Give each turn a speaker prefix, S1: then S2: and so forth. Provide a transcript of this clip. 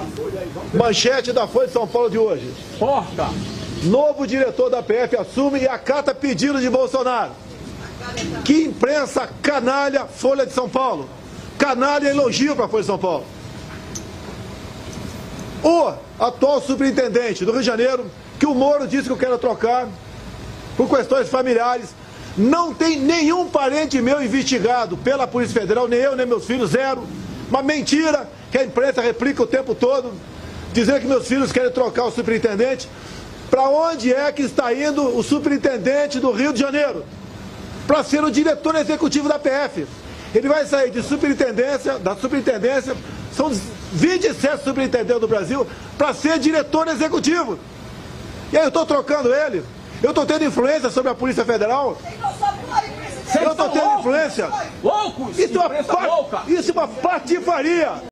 S1: Manchete da Folha de São Paulo de hoje.
S2: Porca!
S1: Novo diretor da PF assume e acata pedido de Bolsonaro. Que imprensa canalha, Folha de São Paulo. Canalha elogio para a Folha de São Paulo. O atual superintendente do Rio de Janeiro, que o Moro disse que eu quero trocar por questões familiares, não tem nenhum parente meu investigado pela Polícia Federal, nem eu, nem meus filhos, zero. Uma mentira que a imprensa replica o tempo todo, dizendo que meus filhos querem trocar o superintendente. Para onde é que está indo o superintendente do Rio de Janeiro? Para ser o diretor executivo da PF. Ele vai sair de superintendência, da superintendência, são 27 superintendentes do Brasil, para ser diretor executivo. E aí eu estou trocando ele? Eu estou tendo influência sobre a Polícia Federal? Eu estou tendo influência?
S2: Loucos!
S1: Isso é uma patifaria!